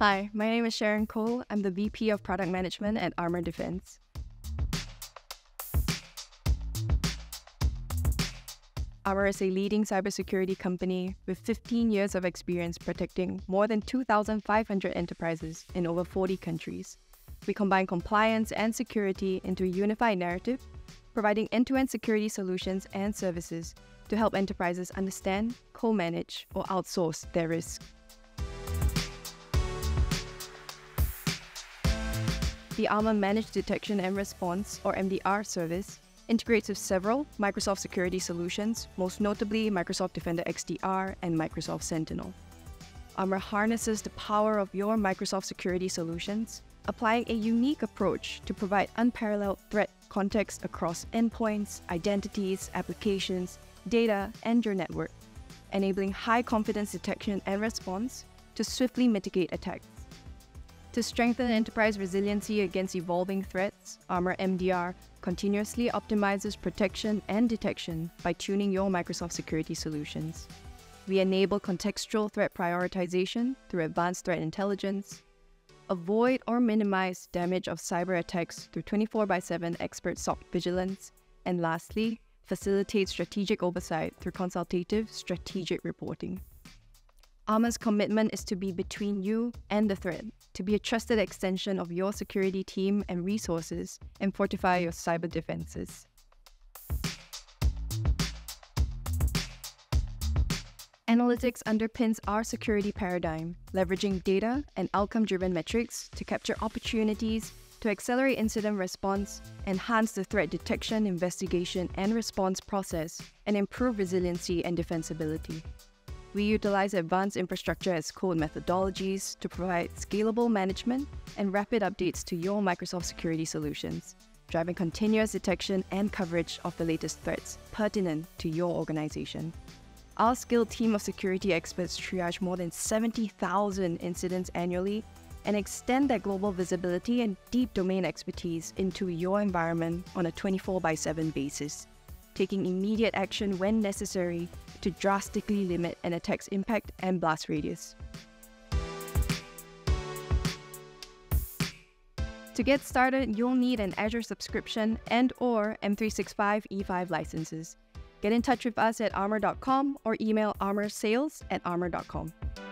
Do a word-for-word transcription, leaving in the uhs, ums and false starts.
Hi, my name is Sharon Cole. I'm the V P of Product Management at Armor Defense. Armor is a leading cybersecurity company with fifteen years of experience protecting more than two thousand five hundred enterprises in over forty countries. We combine compliance and security into a unified narrative, providing end-to-end security solutions and services to help enterprises understand, co-manage, or outsource their risk. The Armor Managed Detection and Response, or M D R service, integrates with several Microsoft security solutions, most notably Microsoft Defender X D R and Microsoft Sentinel. Armor harnesses the power of your Microsoft security solutions, applying a unique approach to provide unparalleled threat context across endpoints, identities, applications, data, and your network, enabling high-confidence detection and response to swiftly mitigate attacks. To strengthen enterprise resiliency against evolving threats, Armor M D R continuously optimizes protection and detection by tuning your Microsoft security solutions. We enable contextual threat prioritization through advanced threat intelligence, avoid or minimize damage of cyber attacks through twenty-four by seven expert S O C vigilance, and lastly, facilitate strategic oversight through consultative strategic reporting. Armor's commitment is to be between you and the threat, to be a trusted extension of your security team and resources, and fortify your cyber defenses. Analytics underpins our security paradigm, leveraging data and outcome-driven metrics to capture opportunities, to accelerate incident response, enhance the threat detection, investigation, and response process, and improve resiliency and defensibility. We utilize advanced infrastructure as code methodologies to provide scalable management and rapid updates to your Microsoft security solutions, driving continuous detection and coverage of the latest threats pertinent to your organization. Our skilled team of security experts triage more than seventy thousand incidents annually and extend their global visibility and deep domain expertise into your environment on a twenty-four by seven basis, taking immediate action when necessary to drastically limit an attack's impact and blast radius. To get started, you'll need an Azure subscription and or M three sixty-five E five licenses. Get in touch with us at armor dot com or email armorsales at armor dot com.